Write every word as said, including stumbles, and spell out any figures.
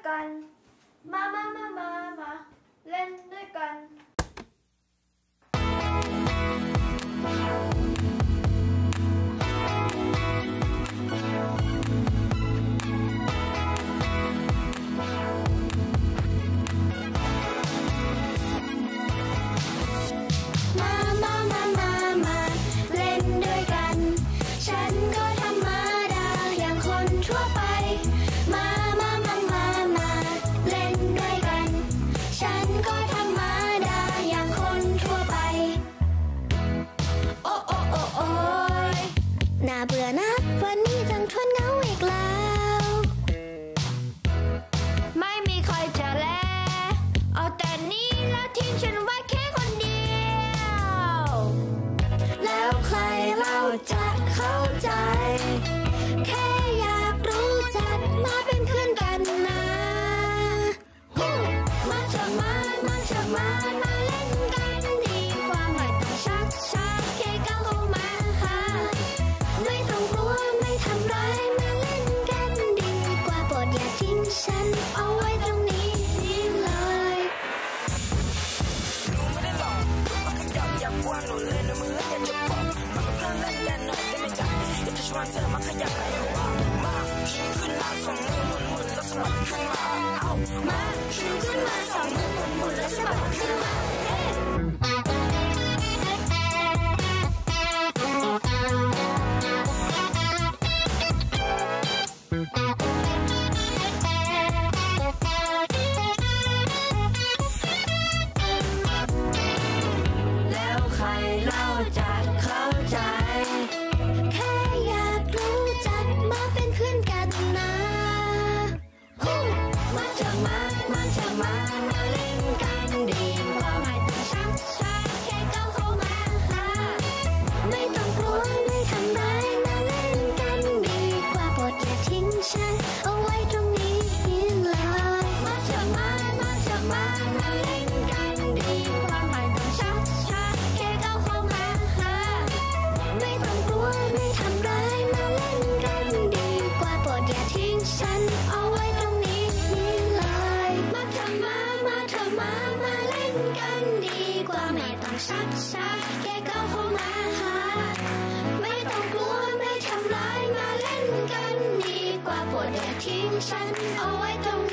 กันมามามามามาเล่นด้วยกันน่าเบื่อนะวันนี้ต้องทนเหงาอีกแล้วไม่มีใครจะแลเอาแต่นี้แล้วทิ้งฉันไว้แค่คนเดียวแล้วใครเราจะเข้าใจแค่อยากรู้จักมาเป็นเพื่อนกันนะมาเถอะมามาเถอะมามาเล่นกันดีกว่าไม่ต้องชักช้าแค่ก้าวเข้ามาหาไม่ต้องกลัวไม่ทำร้ายมาเล่นกันดีกว่าโปรดอย่าทิ้งฉันเอาไว้ตรงนี้เลยหนูไม่ได้หลอกมาขยับยับกว่าหนูเลยนะมืออย่าจะบอกมาเพื่อนเล่นกันหน่อยได้ไหมจ๊ะอยากจะชวนเธอมาขยับไปว่ามาชิงขึ้นมาสองมือหมุนหมุนแล้วสะบัดขึ้นมาเอามาชิงขึ้นมาสองมือหมุนหมุนแล้วสะบัดขึ้นมาแล้วใครเล่าจะเข้าใจแค่อยากรู้จักมาเป็นเพื่อนกันนะมาเถอะมามาเถอะมามาเล่นกันดีกว่าไม่ต้องชักช้าแค่ก้าวเข้ามาหาไม่ต้องกลัวไม่ทำร้ายมาเล่นกันดีกว่าโปรดอย่าทิ้งฉันเอาไว้ตรงนี้เลยมาเถอะมามาเถอะมามาเล่นกันดีกว่าไม่ต้องชักช้าแค่ก้าวเข้ามาหาไม่ต้องกลัวไม่ทำร้ายมาเล่นกันดีกว่าโปรดอย่าทิ้งฉันเอาไว้ตรงนี้เลยมาเถอะมามาเถอะมามาเล่นกันดีกว่าไม่ต้องชักช้าแค่ก้าวเข้ามาหาไม่ต้องกลัวไม่ทำร้ายมาเล่นกันดีกว่าโปรดอย่าทิ้งฉันเอาไว้ตรง